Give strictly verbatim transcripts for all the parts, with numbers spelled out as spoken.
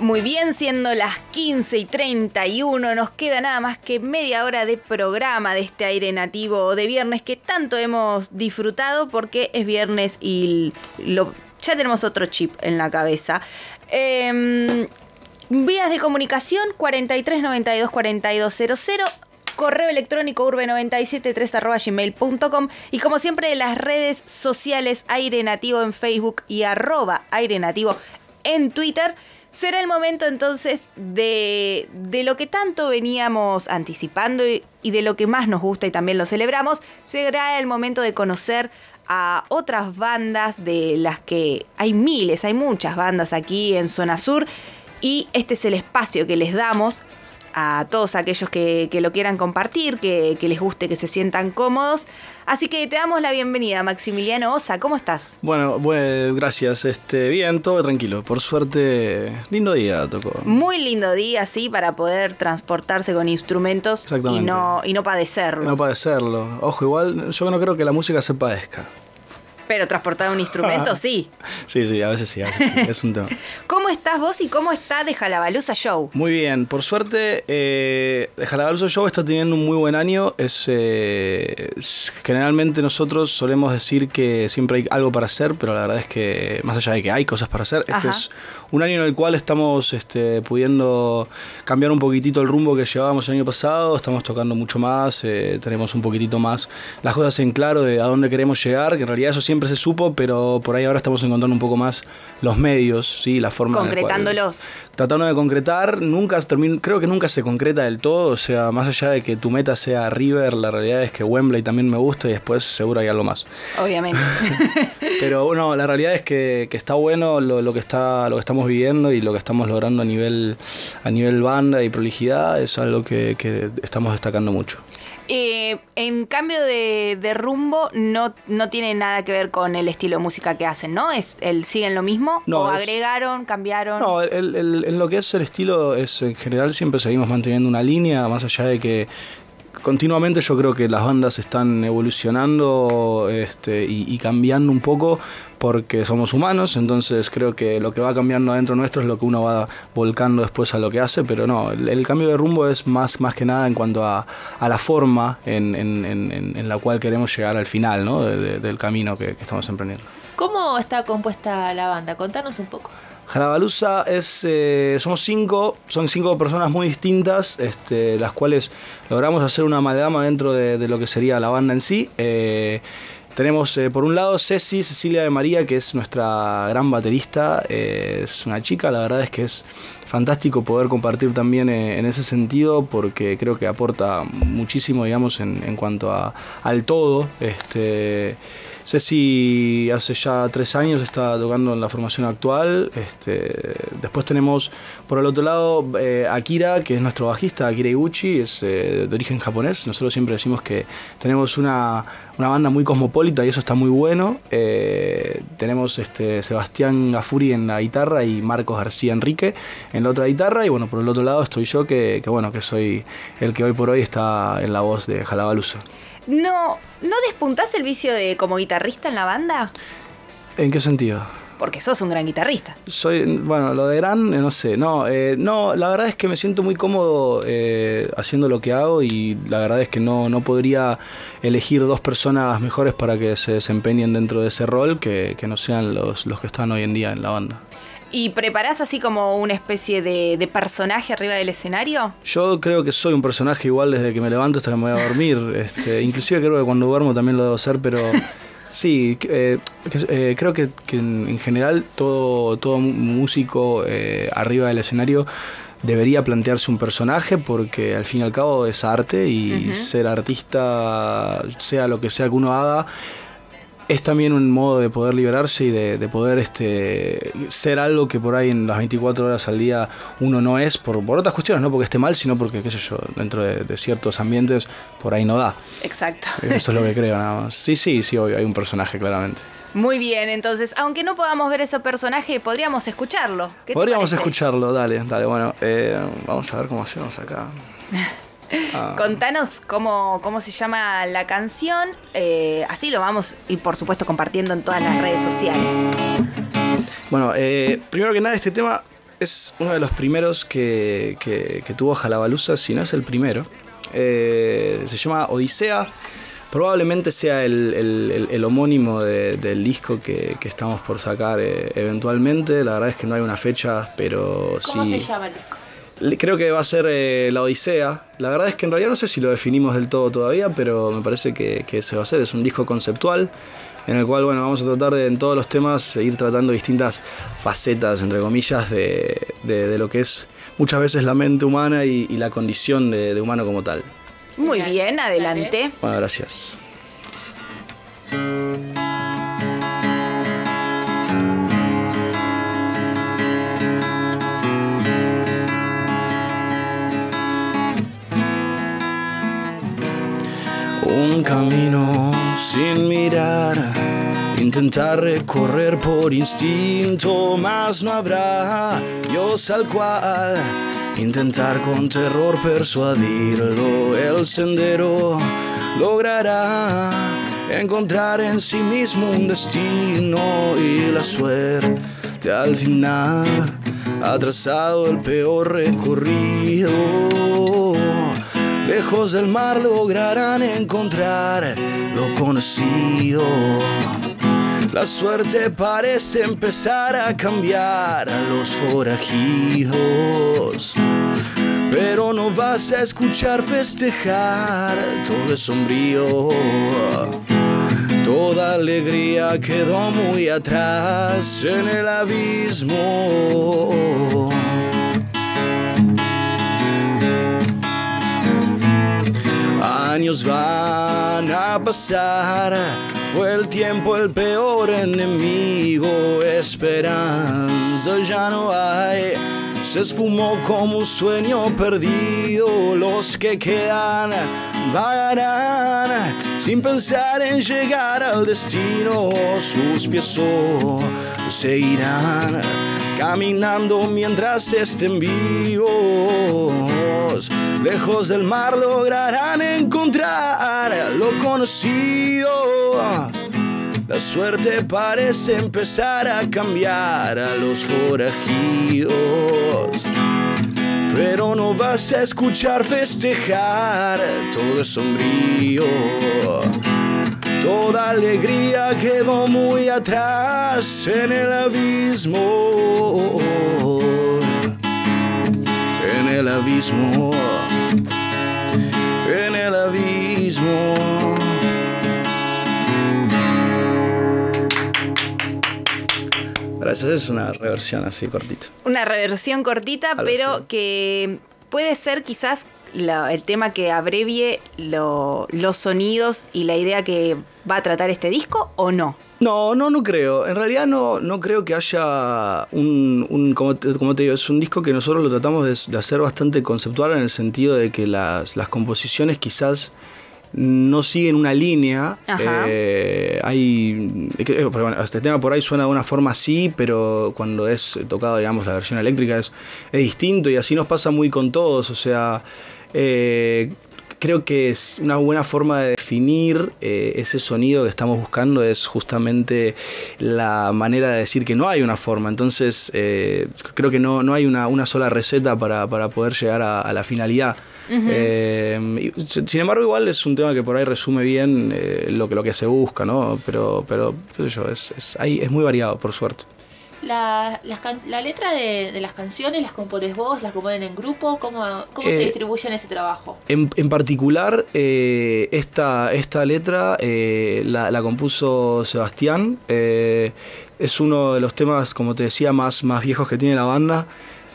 Muy bien, siendo las quince y treinta y uno, nos queda nada más que media hora de programa de este aire nativo de viernes que tanto hemos disfrutado porque es viernes y lo, ya tenemos otro chip en la cabeza. Eh, vías de comunicación cuarenta y tres noventa y dos cuarenta y dos cero cero, correo electrónico urbe noventa y siete tres arroba gmail punto com y como siempre las redes sociales Aire Nativo en Facebook y arroba Aire Nativo en Twitter. Será el momento entonces de, de lo que tanto veníamos anticipando y, y de lo que más nos gusta y también lo celebramos. Será el momento de conocer a otras bandas de las que hay miles, hay muchas bandas aquí en Zona Sur y este es el espacio que les damos a todos aquellos que, que lo quieran compartir, que, que les guste, que se sientan cómodos. Así que te damos la bienvenida, Maximiliano Osa. ¿Cómo estás? Bueno, bueno, gracias. Este, bien, todo tranquilo. Por suerte, lindo día tocó. Muy lindo día, sí, para poder transportarse con instrumentos y no, y no padecerlos. No padecerlo. Ojo, igual, yo no creo que la música se padezca. Pero transportar un instrumento, sí. Sí, sí, a veces sí, a veces sí, es un tema. ¿Cómo estás vos y cómo está The Jalabaluza Show? Muy bien, por suerte, eh, The Jalabaluza Show está teniendo un muy buen año. Es, eh, es, generalmente nosotros solemos decir que siempre hay algo para hacer, pero la verdad es que más allá de que hay cosas para hacer, este es un año en el cual estamos este, pudiendo cambiar un poquitito el rumbo que llevábamos el año pasado. Estamos tocando mucho más, eh, tenemos un poquitito más las cosas en claro de a dónde queremos llegar, que en realidad eso siempre se supo, pero por ahí ahora estamos encontrando un poco más los medios, ¿sí? La forma concretándolos. En la cual, tratando de concretar, nunca termina, creo que nunca se concreta del todo, o sea, más allá de que tu meta sea River, la realidad es que Wembley también me gusta y después seguro hay algo más. Obviamente. Pero bueno, la realidad es que, que está bueno lo, lo que está, lo que estamos viviendo y lo que estamos logrando a nivel, a nivel banda y prolijidad es algo que, que estamos destacando mucho. Eh, en cambio de, de rumbo, no, no tiene nada que ver con el estilo de música que hacen, ¿no? ¿Es, el, ¿Siguen lo mismo? No, ¿O es, agregaron, cambiaron? No, el, el, en lo que es el estilo, es en general siempre seguimos manteniendo una línea, más allá de que continuamente yo creo que las bandas están evolucionando este, y, y cambiando un poco porque somos humanos, entonces creo que lo que va cambiando adentro nuestro es lo que uno va volcando después a lo que hace, pero no, el, el cambio de rumbo es más, más que nada en cuanto a, a la forma en, en, en, en la cual queremos llegar al final, ¿no? de, de, del camino que, que estamos emprendiendo. ¿Cómo está compuesta la banda? Contanos un poco. Jalabaluza es, eh, somos cinco, son cinco personas muy distintas, este, las cuales logramos hacer una amalgama dentro de, de lo que sería la banda en sí. Eh, tenemos eh, por un lado Ceci, Cecilia de María, que es nuestra gran baterista, eh, es una chica, la verdad es que es fantástico poder compartir también eh, en ese sentido porque creo que aporta muchísimo, digamos, en, en cuanto a, al todo. Este, Ceci hace ya tres años está tocando en la formación actual. Este, después tenemos por el otro lado eh, Akira, que es nuestro bajista. Akira Iguchi es eh, de origen japonés. Nosotros siempre decimos que tenemos una, una banda muy cosmopolita y eso está muy bueno. Eh, tenemos este, Sebastián Gafuri en la guitarra y Marcos García Enrique en la otra guitarra. Y bueno, por el otro lado estoy yo, que, que bueno, que soy el que hoy por hoy está en la voz de Jalabaluza. ¿No, ¿No despuntás el vicio de como guitarrista en la banda? ¿En qué sentido? Porque sos un gran guitarrista. Soy, bueno, lo de gran, eh, no sé, no, eh, no, la verdad es que me siento muy cómodo eh, haciendo lo que hago y la verdad es que no, no podría elegir dos personas mejores para que se desempeñen dentro de ese rol que, que no sean los, los que están hoy en día en la banda. ¿Y preparás así como una especie de, de personaje arriba del escenario? Yo creo que soy un personaje igual desde que me levanto hasta que me voy a dormir. este, inclusive creo que cuando duermo también lo debo hacer, pero sí, eh, que, eh, creo que, que en general todo, todo músico eh, arriba del escenario debería plantearse un personaje porque al fin y al cabo es arte y uh-huh. ser artista, sea lo que sea que uno haga, es también un modo de poder liberarse y de, de poder este, ser algo que por ahí en las veinticuatro horas al día uno no es, por, por otras cuestiones, no porque esté mal, sino porque, qué sé yo, dentro de, de ciertos ambientes por ahí no da. Exacto. Eso es lo que creo nada más. Sí, sí, sí, obvio, hay un personaje claramente. Muy bien, entonces, aunque no podamos ver ese personaje, podríamos escucharlo. ¿Qué podríamos escucharlo, dale, dale. Bueno, eh, vamos a ver cómo hacemos acá. Ah. Contanos cómo, cómo se llama la canción, eh, así lo vamos y por supuesto compartiendo en todas las redes sociales. Bueno, eh, primero que nada este tema es uno de los primeros que, que, que tuvo Jalabaluza, si no es el primero. Eh, se llama Odisea. Probablemente sea el, el, el, el homónimo de, del disco que, que estamos por sacar eh, eventualmente. La verdad es que no hay una fecha, pero sí. ¿Cómo se llama el disco? Creo que va a ser eh, La Odisea. La verdad es que en realidad no sé si lo definimos del todo todavía, pero me parece que, que ese va a ser. Es un disco conceptual en el cual, bueno, vamos a tratar de en todos los temas ir tratando distintas facetas, entre comillas, de, de, de lo que es muchas veces la mente humana y, y la condición de, de humano como tal. Muy bien, adelante. Bueno, gracias. Un camino sin mirar, intentar recorrer por instinto, mas no habrá Dios al cual intentar con terror persuadirlo. El sendero logrará encontrar en sí mismo un destino, y la suerte al final ha trazado el peor recorrido. Lejos del mar lograrán encontrar lo conocido. La suerte parece empezar a cambiar a los forajidos, pero no vas a escuchar festejar, todo es sombrío. Toda alegría quedó muy atrás en el abismo. Años van a pasar, fue el tiempo el peor enemigo. Esperanza ya no hay, se esfumó como un sueño perdido. Los que quedan vagarán sin pensar en llegar al destino. Sus pies solo seguirán caminando mientras estén vivos. Lejos del mar lograrán encontrar lo conocido. La suerte parece empezar a cambiar a los forajidos, pero no vas a escuchar festejar, todo es sombrío. Toda alegría quedó muy atrás en el abismo. En el abismo. En el abismo. Gracias, es una reversión así cortita. Una reversión cortita, Algo pero así. Que puede ser quizás la, el tema que abrevie lo, los sonidos y la idea que va a tratar este disco, ¿o no? No, no, no creo. En realidad no, no creo que haya un, un como, te, como te digo, es un disco que nosotros lo tratamos de, de hacer bastante conceptual, en el sentido de que las, las composiciones quizás no siguen una línea. Eh, hay, eh, bueno, este tema por ahí suena de una forma así, pero cuando es tocado, digamos, la versión eléctrica es, es distinto, y así nos pasa muy con todos. O sea, eh, creo que es una buena forma de definir eh, ese sonido que estamos buscando, es justamente la manera de decir que no hay una forma. Entonces eh, creo que no, no hay una, una sola receta para, para poder llegar a, a la finalidad. Uh-huh. Eh, sin embargo, igual es un tema que por ahí resume bien eh, lo, que, lo que se busca, ¿no? Pero, pero qué sé yo, es, es, ahí, es muy variado, por suerte. La, la, la letra de, de las canciones, ¿las compones vos? ¿Las componen en grupo? ¿Cómo, cómo eh, se distribuyen ese trabajo? En, en particular, eh, esta, esta letra eh, la, la compuso Sebastián. Eh, es uno de los temas, como te decía, más, más viejos que tiene la banda.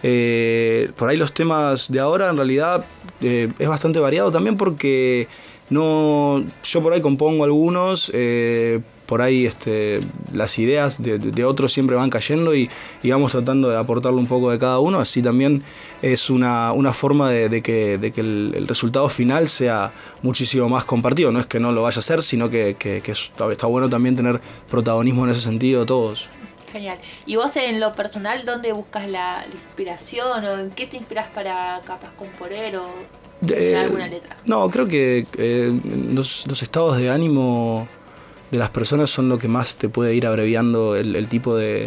Eh, por ahí los temas de ahora en realidad eh, es bastante variado también, porque no, yo por ahí compongo algunos, eh, por ahí este, las ideas de, de otros siempre van cayendo, y, y vamos tratando de aportarle un poco de cada uno. Así también es una, una forma de, de que, de que el, el resultado final sea muchísimo más compartido. No es que no lo vaya a hacer, sino que, que, que está, está bueno también tener protagonismo en ese sentido todos. Genial. ¿Y vos en lo personal dónde buscas la, la inspiración, o en qué te inspiras para capaz componer o de, alguna letra? No, creo que eh, los, los estados de ánimo de las personas son lo que más te puede ir abreviando el, el tipo de,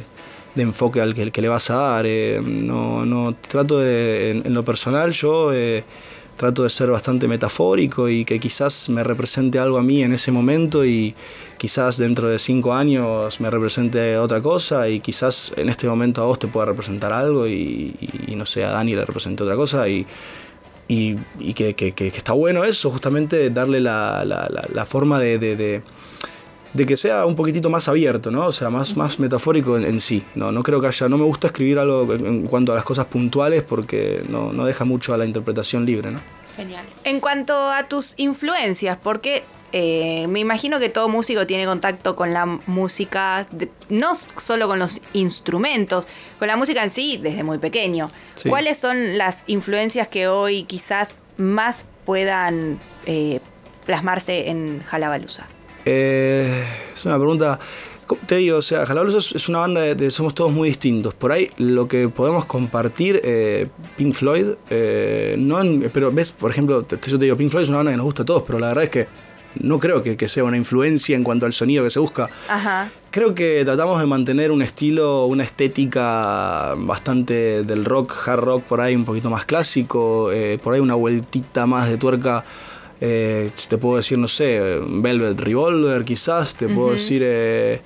de enfoque al que, que le vas a dar. Eh, no, no trato de, en, en lo personal yo eh, trato de ser bastante metafórico y que quizás me represente algo a mí en ese momento y quizás dentro de cinco años me represente otra cosa y quizás en este momento a vos te pueda representar algo y, y, y no sé, a Dani le represente otra cosa y, y, y que, que, que, que está bueno eso, justamente darle la, la, la, la forma de, de, de, de que sea un poquitito más abierto, ¿no? O sea, más, más metafórico en, en sí. No, no creo que haya, no me gusta escribir algo en cuanto a las cosas puntuales porque no, no deja mucho a la interpretación libre, ¿no? Genial. En cuanto a tus influencias, porque eh, me imagino que todo músico tiene contacto con la música, de, no solo con los instrumentos, con la música en sí desde muy pequeño. Sí. ¿Cuáles son las influencias que hoy quizás más puedan eh, plasmarse en Jalábaluza? Eh, es una pregunta... Te digo, o sea, Jalábaluza es una banda de, de somos todos muy distintos. Por ahí lo que podemos compartir, eh, Pink Floyd, eh, no en, pero ves, por ejemplo, te, yo te digo, Pink Floyd es una banda que nos gusta a todos, pero la verdad es que no creo que, que sea una influencia en cuanto al sonido que se busca. Ajá. Creo que tratamos de mantener un estilo, una estética bastante del rock, hard rock, por ahí un poquito más clásico, eh, por ahí una vueltita más de tuerca. Eh, te puedo decir, no sé, Velvet Revolver quizás, te puedo uh-huh. decir, eh,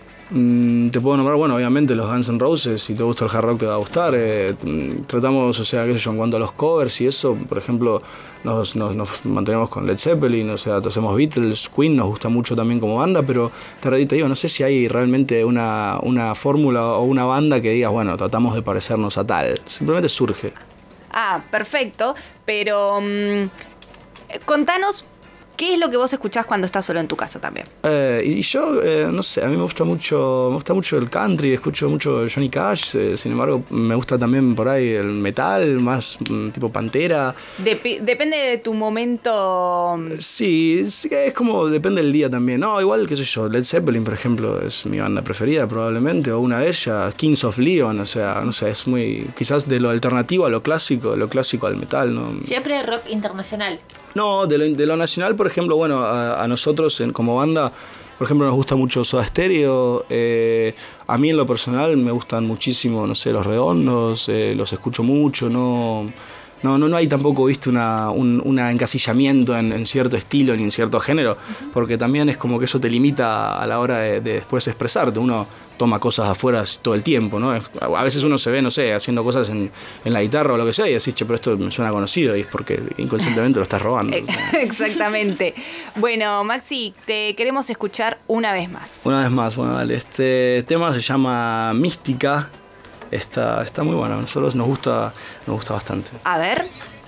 mm, te puedo nombrar, bueno, obviamente los Guns N' Roses, si te gusta el hard rock te va a gustar. Eh, tratamos, o sea, qué sé yo, en cuanto a los covers y eso, por ejemplo, nos, nos, nos mantenemos con Led Zeppelin, o sea, hacemos Beatles, Queen, nos gusta mucho también como banda, pero te, te digo, no sé si hay realmente una, una fórmula o una banda que digas, bueno, tratamos de parecernos a tal, simplemente surge. Ah, perfecto, pero... Um... Contanos, ¿qué es lo que vos escuchás cuando estás solo en tu casa también? Eh, y yo, eh, no sé, a mí me gusta mucho me gusta mucho el country, escucho mucho Johnny Cash, eh, sin embargo me gusta también por ahí el metal, más mm, tipo Pantera. Dep- depende de tu momento. Sí, sí, es como, depende del día también. No, igual, qué sé yo, Led Zeppelin, por ejemplo, es mi banda preferida probablemente, o una de ellas, Kings of Leon, o sea, no sé, es muy, quizás de lo alternativo a lo clásico, de lo clásico al metal, ¿no? Siempre rock internacional. No, de lo, de lo nacional, por ejemplo, bueno, a, a nosotros en, como banda, por ejemplo, nos gusta mucho Soda Stereo. Eh, a mí en lo personal me gustan muchísimo, no sé, Los Redondos, eh, los escucho mucho, no... No, no, no hay tampoco, viste, una, un una encasillamiento en, en cierto estilo ni en cierto género, porque también es como que eso te limita a la hora de, de después expresarte. Uno toma cosas afuera todo el tiempo, ¿no? A veces uno se ve, no sé, haciendo cosas en, en la guitarra o lo que sea y decís, che, pero esto me suena conocido y es porque inconscientemente lo estás robando. O sea. Exactamente. Bueno, Maxi, te queremos escuchar una vez más. Una vez más, bueno, dale. Este tema se llama Mística. Está, está muy bueno, a nosotros nos gusta, nos gusta bastante. A ver.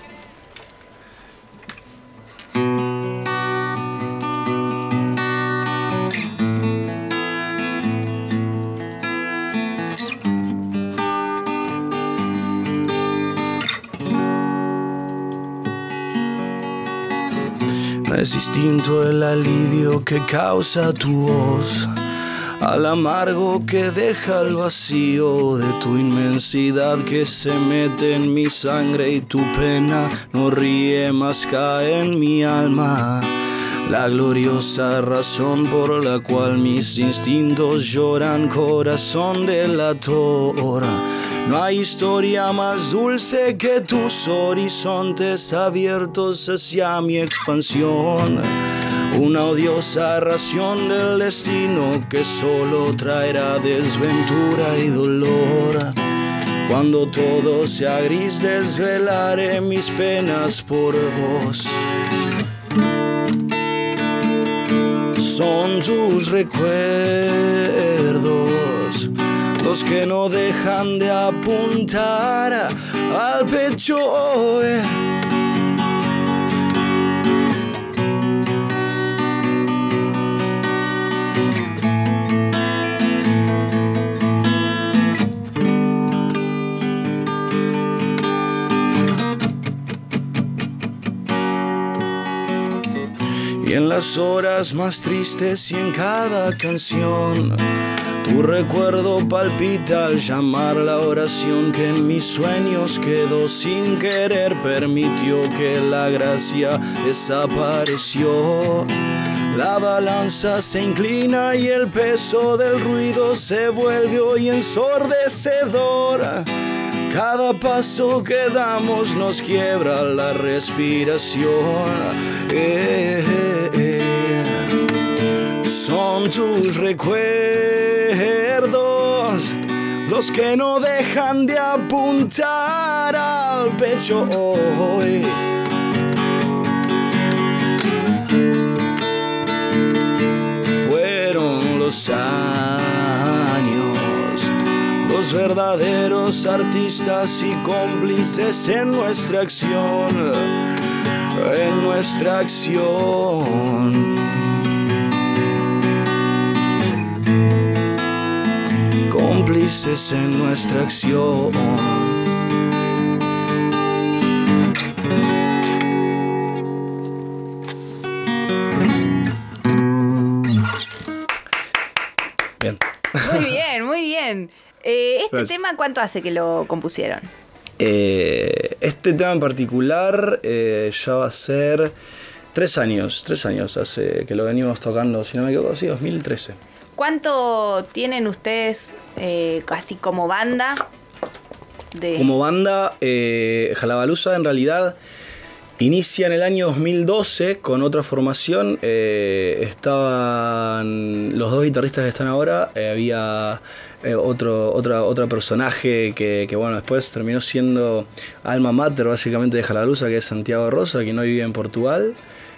No es distinto el alivio que causa tu voz al amargo que deja el vacío de tu inmensidad que se mete en mi sangre y tu pena no ríe más cae en mi alma. La gloriosa razón por la cual mis instintos lloran, corazón delator. No hay historia más dulce que tus horizontes abiertos hacia mi expansión. Una odiosa ración del destino que solo traerá desventura y dolor. Cuando todo sea gris desvelaré mis penas por vos. Son tus recuerdos los que no dejan de apuntar al pecho. Eh. Y en las horas más tristes y en cada canción, tu recuerdo palpita al llamar la oración que en mis sueños quedó sin querer, permitió que la gracia desapareció. La balanza se inclina y el peso del ruido se vuelve hoy ensordecedor. Cada paso que damos nos quiebra la respiración. Eh, eh, eh. Son tus recuerdos los que no dejan de apuntar al pecho hoy. Fueron los años, los verdaderos artistas y cómplices en nuestra acción, en nuestra acción. Cómplices en nuestra acción. Bien. Muy bien, muy bien. Eh, ¿Este Gracias. tema cuánto hace que lo compusieron? Eh, este tema en particular eh, ya va a ser tres años, tres años hace que lo venimos tocando, si no me equivoco, sí, dos mil trece. ¿Cuánto tienen ustedes eh, casi como banda? De... Como banda, eh, Jalabaluza en realidad inicia en el año dos mil doce con otra formación. Eh, estaban los dos guitarristas que están ahora. Eh, había eh, otro, otra, otra personaje que, que bueno, después terminó siendo alma mater básicamente de Jalabaluza, que es Santiago Rosa, que no vive en Portugal.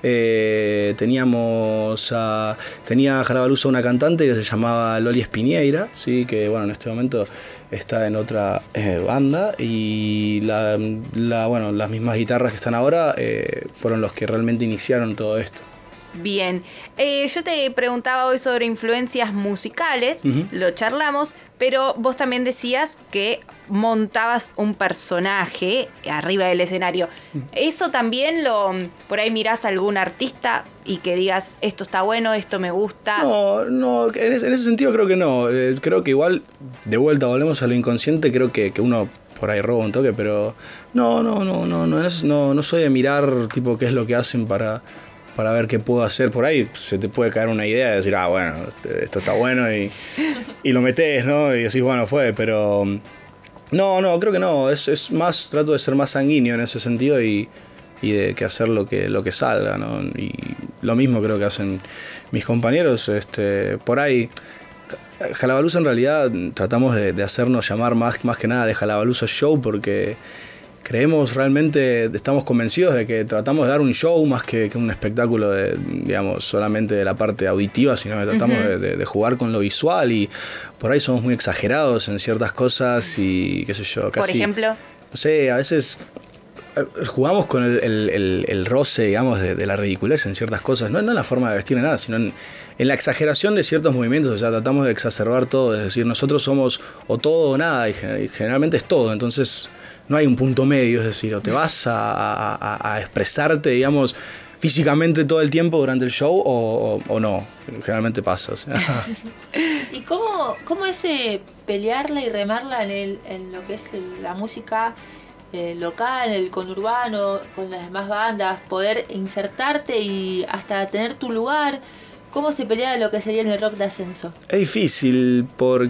Eh, teníamos a, tenía Jalabaluza una cantante que se llamaba Loli Espiñeira, ¿sí? Que bueno, en este momento está en otra eh, banda, y la, la, bueno, las mismas guitarras que están ahora eh, fueron los que realmente iniciaron todo esto. Bien, eh, yo te preguntaba hoy sobre influencias musicales, Uh-huh. lo charlamos, pero vos también decías que montabas un personaje arriba del escenario. ¿Eso también lo, por ahí mirás a algún artista y que digas, esto está bueno, esto me gusta? No, no, en ese, en ese sentido creo que no. Eh, creo que igual, de vuelta, volvemos a lo inconsciente, creo que, que uno por ahí roba un toque, pero no, no, no, no, no, no, no, no soy de mirar tipo qué es lo que hacen para, para ver qué puedo hacer. Por ahí se te puede caer una idea de decir, ah, bueno, esto está bueno, y, y lo metés, ¿no? Y decís, bueno, fue, pero no, no, creo que no. Es, es más, trato de ser más sanguíneo en ese sentido y, y de que hacer lo que, lo que salga, ¿no? Y lo mismo creo que hacen mis compañeros. Este, por ahí, Jalabaluza en realidad tratamos de, de hacernos llamar más, más que nada de Jalabaluza Show, porque creemos realmente, estamos convencidos de que tratamos de dar un show más que, que un espectáculo de, digamos, solamente de la parte auditiva, sino que tratamos uh-huh. de, de, de jugar con lo visual, y por ahí somos muy exagerados en ciertas cosas y qué sé yo, casi... Por ejemplo... No sé, a veces jugamos con el, el, el, el roce, digamos, de, de la ridiculez en ciertas cosas, no, no en la forma de vestir ni nada, sino en, en la exageración de ciertos movimientos. O sea, tratamos de exacerbar todo, es decir, nosotros somos o todo o nada, y generalmente es todo, entonces no hay un punto medio, es decir, o te vas a, a, a expresarte, digamos, físicamente todo el tiempo durante el show, o, o, o no, generalmente pasa. O sea. ¿Y cómo, cómo es eh, pelearla y remarla en, el, en lo que es el, la música eh, local, el conurbano, con las demás bandas, poder insertarte y hasta tener tu lugar? ¿Cómo se pelea lo que sería en el rock de ascenso? Es difícil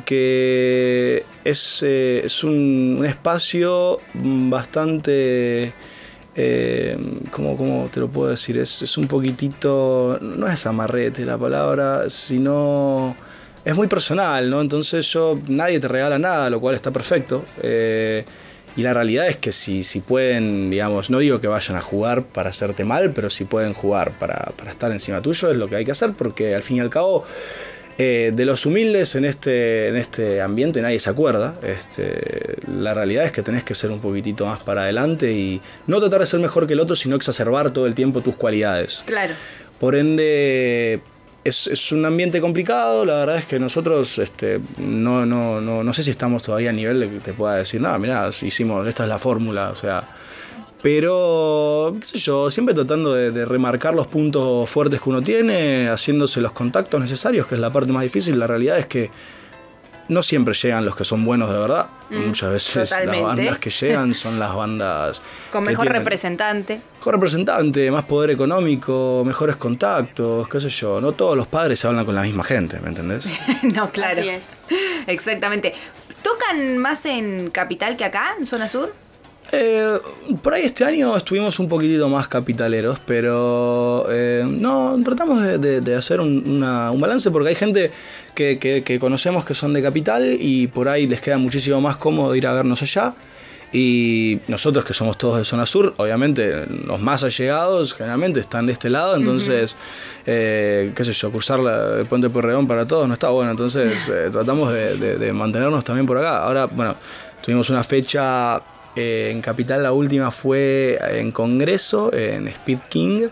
porque es, eh, es un, un espacio bastante... Eh, ¿cómo, ¿Cómo te lo puedo decir? Es, es un poquitito... No es amarrete la palabra, sino... Es muy personal, ¿no? Entonces yo... Nadie te regala nada, lo cual está perfecto. Eh, y la realidad es que si, si pueden, digamos... No digo que vayan a jugar para hacerte mal, pero si pueden jugar para, para estar encima tuyo, es lo que hay que hacer, porque al fin y al cabo... Eh, de los humildes en este, en este ambiente nadie se acuerda. Este, la realidad es que tenés que ser un poquitito más para adelante y no tratar de ser mejor que el otro, sino exacerbar todo el tiempo tus cualidades. Claro. Por ende, es, es un ambiente complicado. La verdad es que nosotros este, no, no, no, no sé si estamos todavía a nivel de que te pueda decir, nada, mirá, hicimos, esta es la fórmula, o sea... Pero, qué sé yo, siempre tratando de, de remarcar los puntos fuertes que uno tiene, haciéndose los contactos necesarios, que es la parte más difícil. La realidad es que no siempre llegan los que son buenos de verdad. Mm, Muchas veces totalmente. Las bandas que llegan son las bandas con que mejor tienen representante. mejor representante, más poder económico, mejores contactos, qué sé yo. No todos los padres se hablan con la misma gente, ¿me entendés? No, claro. Así es. Exactamente. ¿Tocan más en Capital que acá, en Zona Sur? Eh, por ahí este año estuvimos un poquitito más capitaleros, pero eh, no, tratamos de, de- de hacer un, una- un balance porque hay gente que, que- que conocemos que son de capital y por ahí les queda muchísimo más cómodo ir a vernos allá. Y nosotros que somos todos de zona sur, obviamente los más allegados generalmente están de este lado, entonces, eh, qué sé yo, cruzar la- el puente Pueyrredón para todos no está bueno, entonces eh, tratamos de, de- de mantenernos también por acá. Ahora, bueno, tuvimos una fecha eh, en Capital, la última fue en Congreso, en Speed King.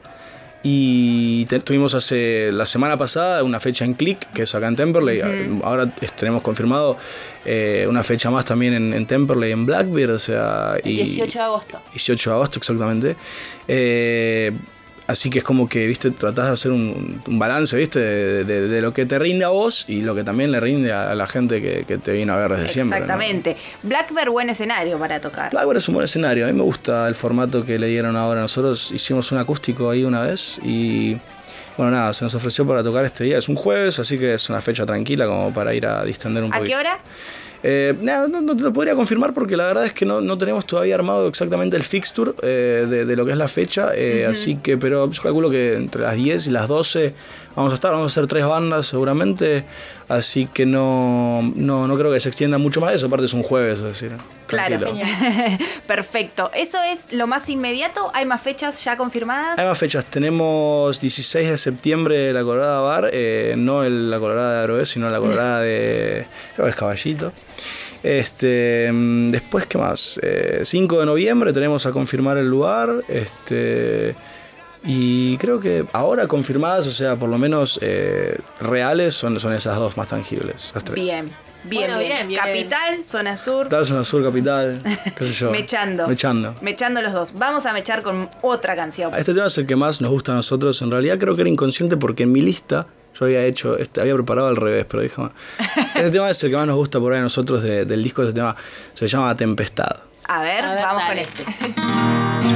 Y te- tuvimos hace la semana pasada una fecha en Click, que es acá en Temperley. Ahora eh, tenemos confirmado eh, una fecha más también en, en Temperley, en Blackbeard. O sea, El y dieciocho de agosto. dieciocho de agosto, exactamente. Eh, así que es como que, viste, tratás de hacer un, un balance, viste, de, de- de lo que te rinde a vos y lo que también le rinde a, a la gente que, que te viene a ver desde siempre. ¿no? Exactamente. Blackbird, buen escenario para tocar. Blackbird es un buen escenario. A mí me gusta el formato que le dieron ahora. Nosotros hicimos un acústico ahí una vez y bueno, nada, se nos ofreció para tocar este día. Es un jueves, así que es una fecha tranquila como para ir a distender un ¿A poquito. qué hora? Eh, nada, no, no te lo podría confirmar porque la verdad es que no, no tenemos todavía armado exactamente el fixture eh, de, de lo que es la fecha, eh, así que, pero yo calculo que entre las diez y las doce vamos a estar, vamos a hacer tres bandas seguramente, así que no, no, no creo que se extienda mucho más de eso, aparte es un jueves, es decir, Claro. tranquilo. Perfecto. ¿Eso es lo más inmediato? ¿Hay más fechas ya confirmadas? Hay más fechas, tenemos dieciséis de septiembre la Colorada Bar, eh, no el- la Colorada de Aroez, sino la Colorada de, creo que es Caballito. Este, mm, después, ¿qué más? Eh, cinco de noviembre tenemos a confirmar el lugar, este, y creo que ahora confirmadas, o sea, por lo menos eh, reales, son, son esas dos más tangibles, las tres. Bien, bien, Bueno, bien. bien, bien. Capital, zona sur. Capital, zona sur, capital, qué sé yo. Mechando. Mechando. Mechando los dos. Vamos a mechar con otra canción. Este tema es el que más nos gusta a nosotros. En realidad creo que era inconsciente porque en mi lista yo había hecho, este, había preparado al revés, pero dije, bueno, este tema es el que más nos gusta por ahí a nosotros de- del disco. Ese tema se llama Tempestad. A ver, A ver, vamos dale. con este.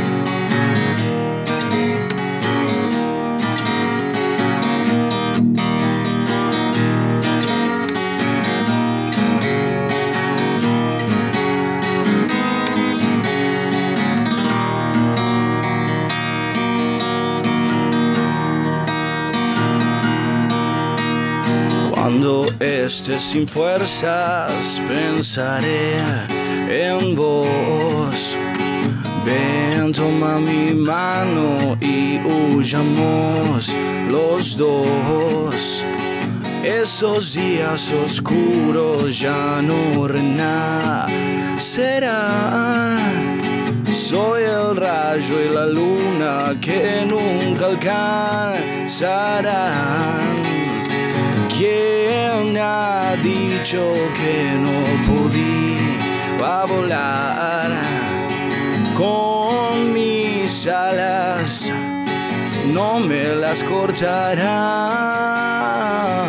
Cuando estés sin fuerzas pensaré en vos. Ven, toma mi mano y huyamos los dos. Esos días oscuros ya no renacerán. Soy el rayo y la luna que nunca alcanzarán. ¿Quién ha dicho que no podía volar con mis alas? No me las cortarán.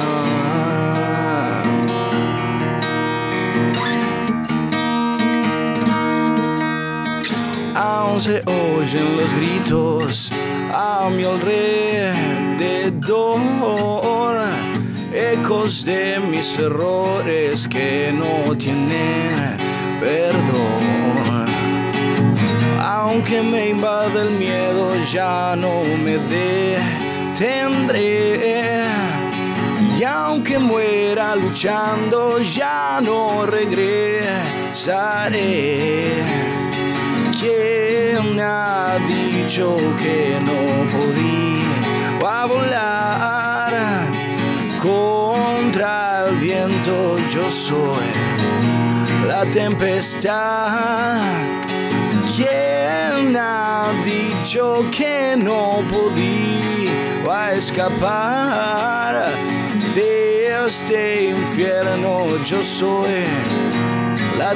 Aún se oyen los gritos a mi alrededor, ecos de mis errores que no tienen perdón. Aunque me invade el miedo, ya no me detendré. Y aunque muera luchando, ya no regresaré. ¿Quién ha dicho que no podía volar contra el viento? Yo soy la tempestad. ¿Quién ha dicho que no podía escapar de este infierno? Yo soy la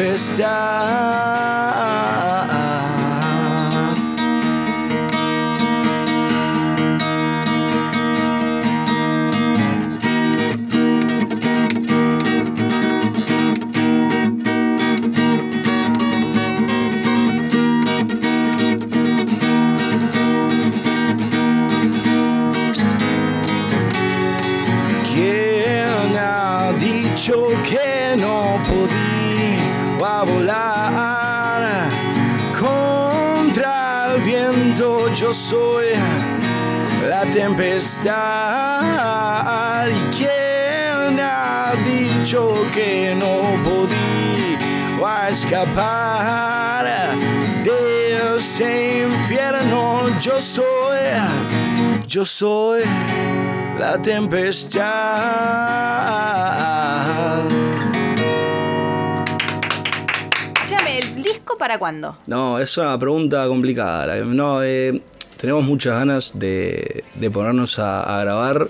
tempestad. dicho que no podía volar contra el viento. Yo soy la tempestad. ¿Y quién ha dicho que no podía escapar de ese infierno? Yo soy, yo soy la tempestad. Escúchame, ¿el disco para cuándo? No, es una pregunta complicada. No, eh, tenemos muchas ganas de, de ponernos a, a grabar,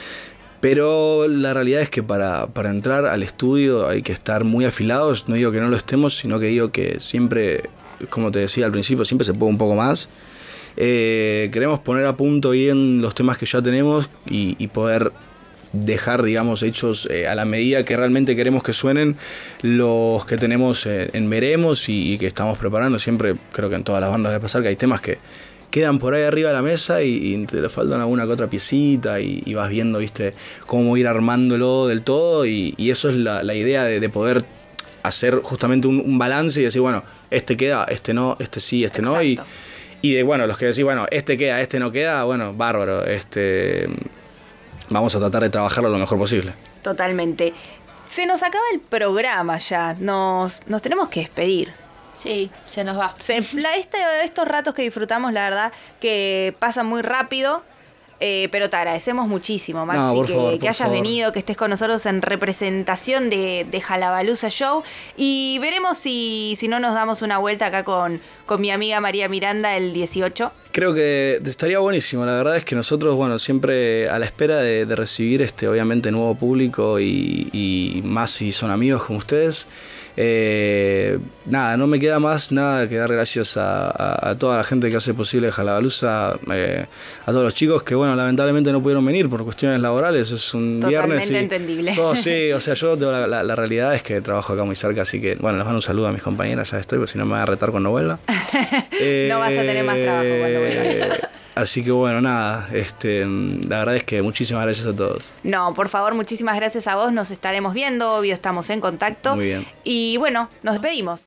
pero la realidad es que para, para entrar al estudio hay que estar muy afilados. No digo que no lo estemos, sino que digo que siempre, como te decía al principio, siempre se puede un poco más. Eh, queremos poner a punto bien los temas que ya tenemos y, y poder dejar, digamos, hechos eh, a la medida que realmente queremos que suenen los que tenemos eh, en Veremos y, y que estamos preparando. Siempre creo que en todas las bandas debe pasar que hay temas que quedan por ahí arriba de la mesa y, y te le faltan alguna que otra piecita y, y vas viendo, viste, cómo ir armándolo del todo y, y eso es la, la idea de, de poder hacer justamente un, un balance y decir, bueno, este queda, este no, este sí, este Exacto. no y, y de, bueno, los que decís, bueno, este queda, este no queda, bueno, bárbaro, este vamos a tratar de trabajarlo lo mejor posible. Totalmente. Se nos acaba el programa ya, nos, nos tenemos que despedir. Sí, se nos va. Se, la, este, estos ratos que disfrutamos, la verdad, que pasan muy rápido, eh, pero te agradecemos muchísimo, Maxi, No, por que, favor, que por hayas favor. venido, que estés con nosotros en representación de, de Jalabaluza Show. Y veremos si, si no nos damos una vuelta acá con, con mi amiga María Miranda el dieciocho. Creo que estaría buenísimo, la verdad es que nosotros, bueno, siempre a la espera de, de recibir este, obviamente, nuevo público y, y más si son amigos como ustedes. Eh, nada, no me queda más nada que dar gracias a, a, a toda la gente que hace posible Jalabaluza, eh, a todos los chicos que, bueno, lamentablemente no pudieron venir por cuestiones laborales, es un Totalmente viernes y entendible. todo, sí, o sea, yo la, la, la realidad es que trabajo acá muy cerca, así que, bueno, les mando un saludo a mis compañeras, ya estoy, porque si no me van a retar cuando vuelva. Eh, No vas a tener más trabajo cuando vuelvas. Así que bueno, nada, este, la verdad es que muchísimas gracias a todos. No, por favor, muchísimas gracias a vos. Nos estaremos viendo, obvio, estamos en contacto. Muy bien. Y bueno, nos despedimos.